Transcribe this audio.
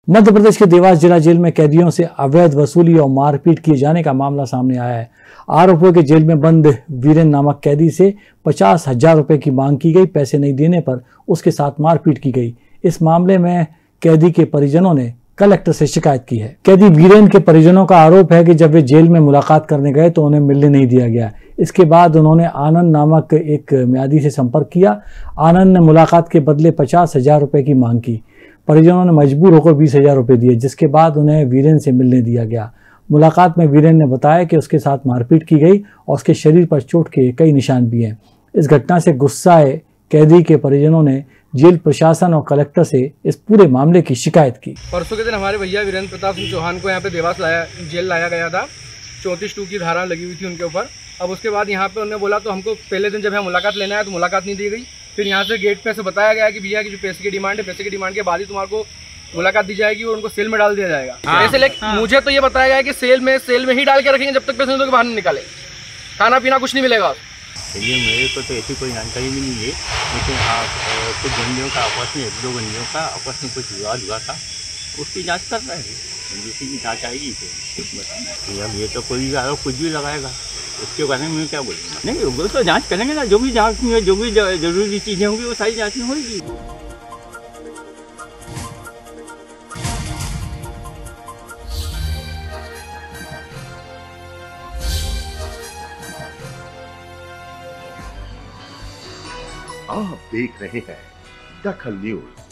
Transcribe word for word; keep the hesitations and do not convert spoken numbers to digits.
मध्य प्रदेश के देवास जिला जेल में कैदियों से अवैध वसूली और मारपीट किए जाने का मामला सामने आया है। आरोपियों के जेल में बंद वीरेन नामक कैदी से पचास हजार रुपए की मांग की गई। पैसे नहीं देने पर उसके साथ मारपीट की गई। इस मामले में कैदी के परिजनों ने कलेक्टर से शिकायत की है। कैदी वीरेन के परिजनों का आरोप है कि जब वे जेल में मुलाकात करने गए तो उन्हें मिलने नहीं दिया गया। इसके बाद उन्होंने आनंद नामक एक म्यादी से संपर्क किया। आनंद ने मुलाकात के बदले पचास हजार रुपए की मांग की। परिजनों ने मजबूर होकर बीस हजार रुपये दिए, जिसके बाद उन्हें वीरेन से मिलने दिया गया। मुलाकात में वीरेन ने बताया कि उसके साथ मारपीट की गई और उसके शरीर पर चोट के कई निशान भी हैं। इस घटना से गुस्साए कैदी के परिजनों ने जेल प्रशासन और कलेक्टर से इस पूरे मामले की शिकायत की। परसों के दिन हमारे भैया वीरेंद्र प्रताप सिंह चौहान को यहाँ पे देवास लाया जेल लाया गया था। चौंतीस टू की धारा लगी हुई थी उनके ऊपर। अब उसके बाद यहाँ पे उन्होंने बोला तो हमको पहले दिन जब यहाँ मुलाकात लेना है तो मुलाकात नहीं दी गई। फिर यहाँ से गेट पे से बताया गया कि भैया की जो पैसे की डिमांड है, पैसे की डिमांड के बाद ही तुम्हारे को मुलाकात दी जाएगी और उनको सेल में डाल दिया जाएगा। हाँ, ऐसे लेकिन हाँ। मुझे तो ये बताया गया कि सेल में सेल में ही डाल के रखेंगे जब तक पैसे बाहर नहीं निकाले। खाना पीना कुछ नहीं मिलेगा। चलिए, मेरे को तो ऐसी कोई जानकारी भी नहीं है, लेकिन हाँ कुछ बंदियों का आपस में एक दो बंदियों का आपस में कुछ विवाद हुआ था, उसकी जांच कर रहे हैं। जिसकी की जांच आएगी तो कुछ बताना। अब ये तो कोई आरोप कुछ भी लगाएगा, उसके बारे में क्या बोलूँगा। नहीं, वो तो जांच करेंगे ना, जो भी जांच में जो भी जरूरी चीज़ें होंगी वो सारी जांच में होगी। आप देख रहे हैं दखल न्यूज।